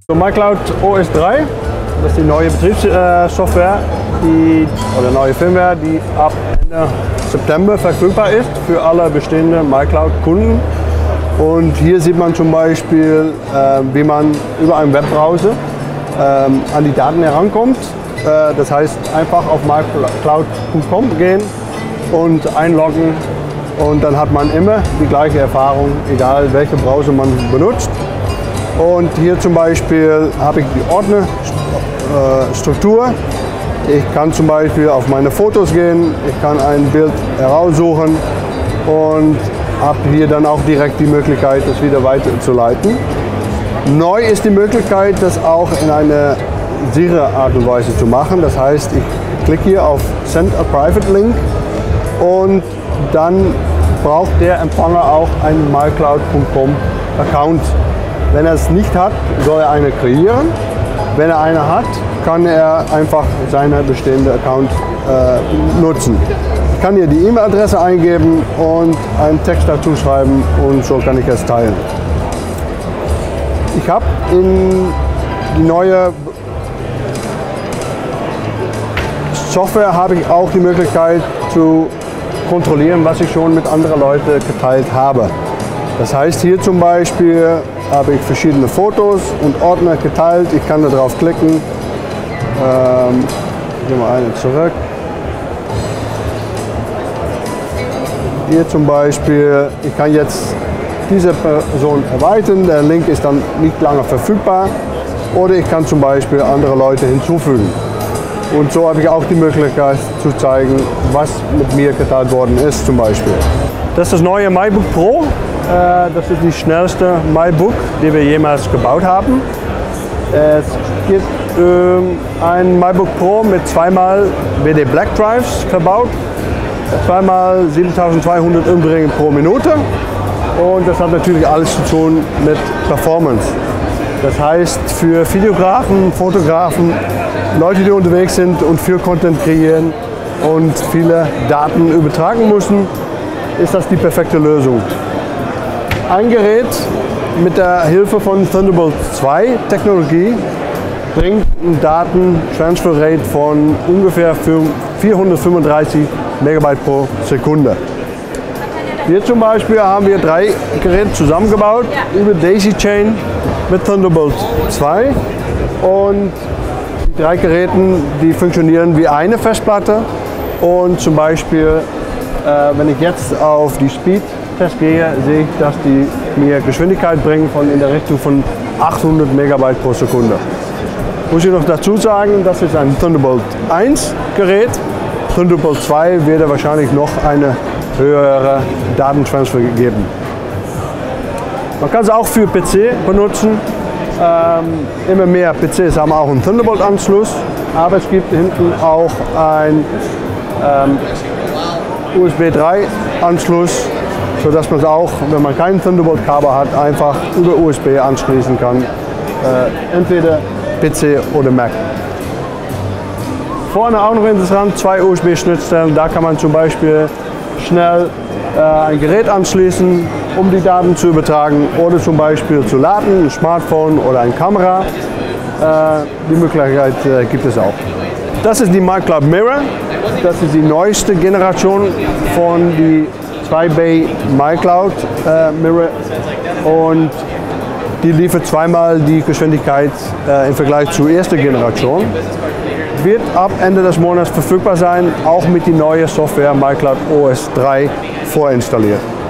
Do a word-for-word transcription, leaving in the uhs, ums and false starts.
So, MyCloud O S drei, das ist die neue Betriebssoftware, die, oder neue Firmware, die ab Ende September verfügbar ist für alle bestehenden MyCloud-Kunden. Und hier sieht man zum Beispiel, äh, wie man über einen Webbrowser äh, an die Daten herankommt. Äh, das heißt, einfach auf my cloud punkt com gehen und einloggen und dann hat man immer die gleiche Erfahrung, egal welche Browser man benutzt. Und hier zum Beispiel habe ich die Ordnerstruktur. Ich kann zum Beispiel auf meine Fotos gehen, ich kann ein Bild heraussuchen und habe hier dann auch direkt die Möglichkeit, das wieder weiterzuleiten. Neu ist die Möglichkeit, das auch in eine sichere Art und Weise zu machen. Das heißt, ich klicke hier auf Send a Private Link und dann braucht der Empfänger auch einen my cloud punkt com Account. Wenn er es nicht hat, soll er eine kreieren. Wenn er eine hat, kann er einfach seinen bestehenden Account äh, nutzen. Ich kann hier die E-Mail-Adresse eingeben und einen Text dazu schreiben und so kann ich es teilen. Ich habe in die neue Software habe ich auch die Möglichkeit zu kontrollieren, was ich schon mit anderen Leuten geteilt habe. Das heißt, hier zum Beispiel habe ich verschiedene Fotos und Ordner geteilt. Ich kann da drauf klicken. Ähm, gehen wir eine zurück. Hier zum Beispiel, ich kann jetzt diese Person erweitern. Der Link ist dann nicht lange verfügbar. Oder ich kann zum Beispiel andere Leute hinzufügen. Und so habe ich auch die Möglichkeit zu zeigen, was mit mir geteilt worden ist zum Beispiel. Das ist das neue MyBook Pro. Das ist die schnellste MyBook, die wir jemals gebaut haben. Es gibt ähm, ein MyBook Pro mit zweimal W D Black Drives verbaut, zweimal siebentausendzweihundert Umdrehungen pro Minute und das hat natürlich alles zu tun mit Performance. Das heißt, für Videografen, Fotografen, Leute, die unterwegs sind und viel Content kreieren und viele Daten übertragen müssen, ist das die perfekte Lösung. Ein Gerät mit der Hilfe von Thunderbolt zwei Technologie bringt eine Datentransfer Rate von ungefähr vierhundertfünfunddreißig Megabyte pro Sekunde. Hier zum Beispiel haben wir drei Geräte zusammengebaut über Daisy Chain mit Thunderbolt zwei und die drei Geräte, die funktionieren wie eine Festplatte und zum Beispiel, äh, wenn ich jetzt auf die Speed Test gehe, sehe ich, dass die mir Geschwindigkeit bringen von in der Richtung von achthundert Megabyte pro Sekunde. Muss ich noch dazu sagen, das ist ein Thunderbolt eins Gerät. Thunderbolt zwei wird wahrscheinlich noch eine höhere Datentransfer geben. Man kann es auch für P C benutzen. Ähm, immer mehr P Cs haben auch einen Thunderbolt-Anschluss, aber es gibt hinten auch einen ähm, U S B drei Anschluss, sodass man es auch, wenn man kein Thunderbolt-Kabel hat, einfach über U S B anschließen kann. Äh, entweder P C oder Mac. Vorne auch noch interessant, zwei U S B-Schnittstellen. Da kann man zum Beispiel schnell äh, ein Gerät anschließen, um die Daten zu übertragen oder zum Beispiel zu laden, ein Smartphone oder eine Kamera. Äh, die Möglichkeit äh, gibt es auch. Das ist die MyCloud Mirror. Das ist die neueste Generation von die zwei Bay MyCloud äh, Mirror und die liefert zweimal die Geschwindigkeit äh, im Vergleich zur ersten Generation. Wird ab Ende des Monats verfügbar sein, auch mit der neuen Software MyCloud O S drei vorinstalliert.